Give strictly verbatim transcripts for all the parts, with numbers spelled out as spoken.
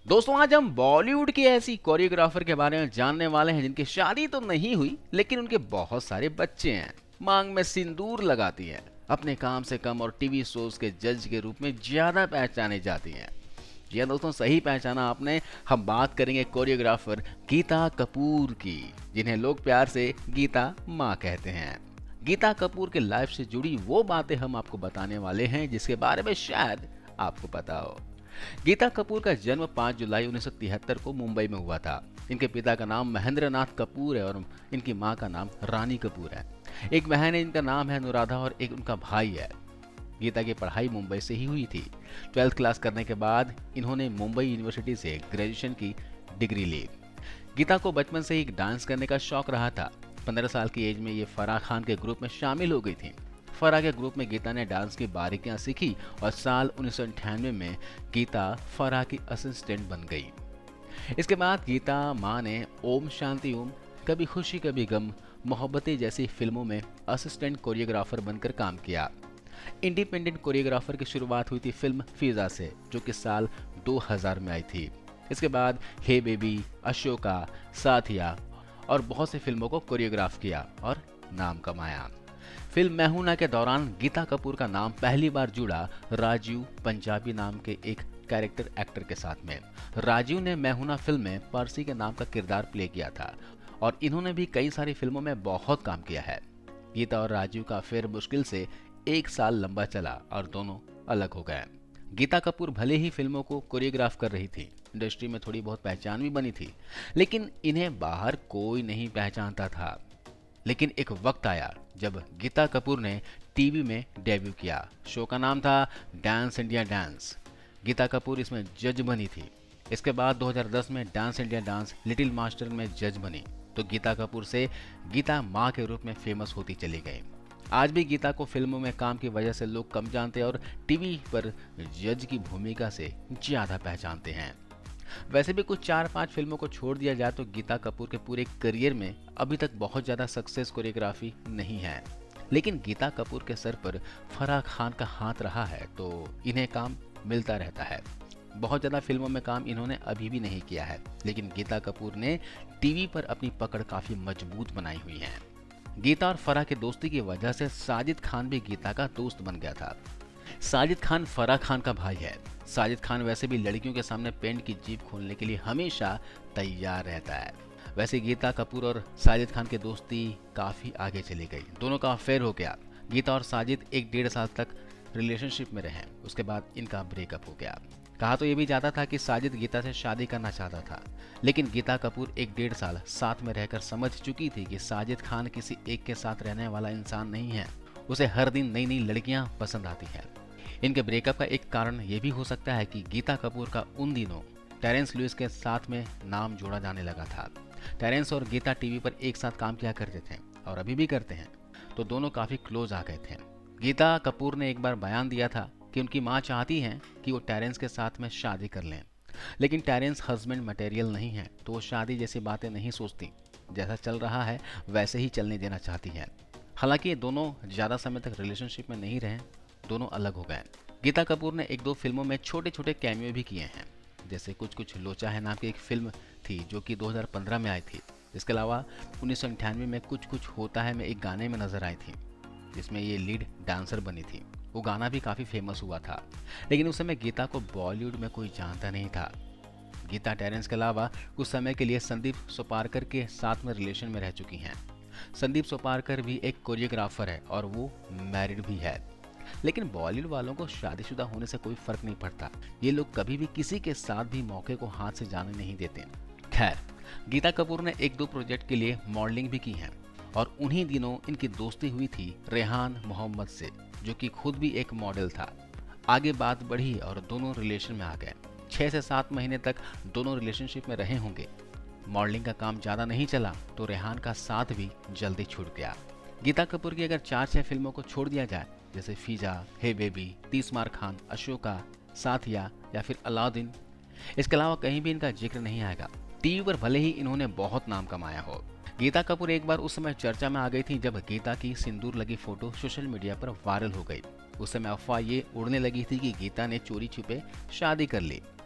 दोस्तों आज हम बॉलीवुड की ऐसी कोरियोग्राफर के बारे में जानने वाले हैं जिनकी शादी तो नहीं हुई लेकिन उनके बहुत सारे बच्चे हैं। मांग में सिंदूर लगाती हैं, अपने काम से कम और टीवी शोज के जज के रूप में ज्यादा पहचानी जाती हैं। जी हाँ दोस्तों, सही पहचाना आपने। हम बात करेंगे कोरियोग्राफर गीता कपूर की, जिन्हें लोग प्यार से गीता माँ कहते हैं। गीता कपूर के लाइफ से जुड़ी वो बातें हम आपको बताने वाले हैं जिसके बारे में शायद आपको पता हो। गीता कपूर का जन्म पाँच जुलाई उन्नीस सौ तिहत्तर को मुंबई में हुआ था। इनके पिता का नाम महेंद्र नाथ कपूर है और इनकी मां का नाम रानी कपूर है। एक बहन है, इनका नाम है अनुराधा, और एक उनका भाई है। गीता की पढ़ाई मुंबई से ही हुई थी। ट्वेल्थ क्लास करने के बाद इन्होंने मुंबई यूनिवर्सिटी से ग्रेजुएशन की डिग्री ली। गीता को बचपन से ही डांस करने का शौक रहा था। पंद्रह साल की एज में ये फराह खान के ग्रुप में शामिल हो गई थी। फराह के ग्रुप में गीता ने डांस की बारीकियां सीखी और साल उन्नीस सौ अट्ठानवे में गीता फराह की असिस्टेंट बन गई। इसके बाद गीता माँ ने ओम शांति ओम, कभी खुशी कभी गम, मोहब्बतें जैसी फिल्मों में असिस्टेंट कोरियोग्राफर बनकर काम किया। इंडिपेंडेंट कोरियोग्राफर की शुरुआत हुई थी फिल्म फिजा से, जो कि साल दो हज़ार में आई थी। इसके बाद हे बेबी, अशोका, साथिया और बहुत सी फिल्मों को कोरियोग्राफ किया और नाम कमाया। फिल्म मैं हूं ना के दौरान गीता कपूर का नाम पहली बार जुड़ा राजीव पंजाबी नाम के एक कैरेक्टर एक्टर के साथ में। राजीव ने मैं हूं ना फिल्म में पर्सी के नाम का किरदार प्ले किया था और इन्होंने भी कई सारी फिल्मों में बहुत काम किया है। गीता और राजीव का अफेयर मुश्किल से एक साल लंबा चला और दोनों अलग हो गए। गीता कपूर भले ही फिल्मों को कोरियोग्राफ कर रही थी, इंडस्ट्री में थोड़ी बहुत पहचान भी बनी थी, लेकिन इन्हें बाहर कोई नहीं पहचानता था। लेकिन एक वक्त आया जब गीता कपूर ने टीवी में डेब्यू किया। शो का नाम था dance India dance. Geeta Kapoor इसमें जज बनी थी। इसके बाद दो हज़ार दस में dance India dance little master में जज बनी, तो गीता कपूर से गीता माँ के रूप में फेमस होती चली गई। आज भी गीता को फिल्मों में काम की वजह से लोग कम जानते और टीवी पर जज की भूमिका से ज्यादा पहचानते हैं। वैसे भी कुछ चार पांच फिल्मों को छोड़ दिया जाए तो गीता कपूर के पूरे करियर में अभी तक बहुत ज्यादा सक्सेस कोरियोग्राफी नहीं है। लेकिन गीता कपूर के सर पर फराह खान का हाथ रहा है, तो इन्हें काम मिलता रहता है। बहुत ज्यादा फिल्मों में काम इन्होंने अभी भी नहीं किया है, लेकिन गीता कपूर ने टीवी पर अपनी पकड़ काफी मजबूत बनाई हुई है। गीता और फराह की दोस्ती की वजह से साजिद खान भी गीता का दोस्त बन गया था। साजिद खान फराह खान का भाई है। साजिद खान वैसे भी लड़कियों के सामने पेंट की जीप खोलने के लिए हमेशा तैयार रहता है। वैसे गीता कपूर और साजिद खान की दोस्ती काफी आगे चली गई, दोनों का अफेयर हो गया। गीता और साजिद एक डेढ़ साल तक रिलेशनशिप में रहे, उसके बाद इनका ब्रेकअप हो गया। कहा तो ये भी जाता था कि साजिद गीता से शादी करना चाहता था, लेकिन गीता कपूर एक डेढ़ साल साथ में रहकर समझ चुकी थी कि साजिद खान किसी एक के साथ रहने वाला इंसान नहीं है। उसे हर दिन नई नई लड़कियां पसंद आती हैं। इनके ब्रेकअप का एक कारण यह भी हो सकता है कि गीता कपूर का उन दिनों टेरेंस लुइस के साथ में नाम जोड़ा जाने लगा था। टेरेंस और गीता टीवी पर एक साथ काम किया करते थे और अभी भी करते हैं, तो दोनों काफी क्लोज आ गए थे। गीता कपूर ने एक बार बयान दिया था कि उनकी माँ चाहती हैं कि वो टेरेंस के साथ में शादी कर लें, लेकिन टेरेंस हस्बैंड मटेरियल नहीं है, तो वो शादी जैसी बातें नहीं सोचती। जैसा चल रहा है वैसे ही चलने देना चाहती है। हालांकि ये दोनों ज्यादा समय तक रिलेशनशिप में नहीं रहे, दोनों अलग हो गए। गीता कपूर ने एक दो फिल्मों में छोटे छोटे कैमियो भी किए हैं, जैसे कुछ कुछ लोचा है नाम की एक फिल्म थी जो कि दो हज़ार पंद्रह में आई थी। इसके अलावा उन्नीस सौ अट्ठानवे में कुछ कुछ होता है में एक गाने में नजर आई थी, जिसमें ये लीड डांसर बनी थी। वो गाना भी काफी फेमस हुआ था, लेकिन उस समय गीता को बॉलीवुड में कोई जानता नहीं था। गीता टेरेंस के अलावा कुछ समय के लिए संदीप सोपारकर के साथ में रिलेशन में रह चुकी हैं। संदीप सोपारकर भी एक कोरियोग्राफर है और वो मैरिड भी है। लेकिन बॉलीवुड वालों को शादीशुदा होने से कोई फर्क नहीं पड़ता। ये लोग कभी भी किसी के साथ भी मौके को हाथ से जाने नहीं देते। खैर, गीता कपूर ने एक दो प्रोजेक्ट के लिए मॉडलिंग भी की है और उन्हीं दिनों इनकी दोस्ती हुई थी रेहान मोहम्मद से, जो कि खुद भी एक मॉडल था। आगे बात बढ़ी और दोनों रिलेशन में आ गए। छह से सात महीने तक दोनों रिलेशनशिप में रहे होंगे। मॉडलिंग का काम ज्यादा नहीं चला तो रेहान का साथ भी जल्दी छूट गया। गीता कपूर की अगर चार छह फिल्मों को छोड़ दिया जाए, जैसे फीजा, हे बेबी, तीस मार खान, अशोका, साथिया या फिर अलाउद्दीन, इसके अलावा कहीं भी इनका जिक्र नहीं आएगा। टीवी पर भले ही इन्होंने बहुत नाम कमाया हो। गीता कपूर एक बार उस समय चर्चा में आ गई थी जब गीता की सिंदूर लगी फोटो सोशल मीडिया पर वायरल हो गई। उस समय अफवाह ये उड़ने लगी थी कि गीता ने चोरी छुपे शादी कर ली।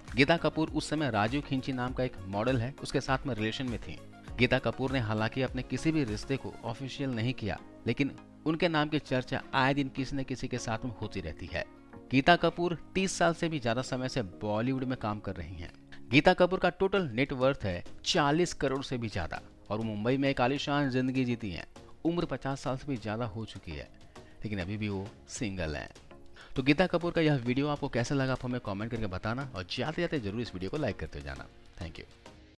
गीता कपूर उस समय राजू खिंची नाम का एक मॉडल है, उसके साथ में रिलेशन में थी। गीता कपूर ने हालांकि अपने किसी भी रिश्ते को ऑफिशियल नहीं किया, लेकिन उनके नाम की चर्चा आए दिन किसी न किसी के साथ में होती रहती है। गीता कपूर तीस साल से भी ज्यादा समय से बॉलीवुड में काम कर रही हैं। गीता कपूर का टोटल नेट वर्थ है चालीस करोड़ से भी ज्यादा और वो मुंबई में एक आलीशान जिंदगी जीती हैं। उम्र पचास साल से भी ज्यादा हो चुकी है, लेकिन अभी भी वो सिंगल हैं। तो गीता कपूर का यह वीडियो आपको कैसा लगा आप हमें कमेंट करके बताना और जाते जाते जरूर इस वीडियो को लाइक करते जाना। Thank you.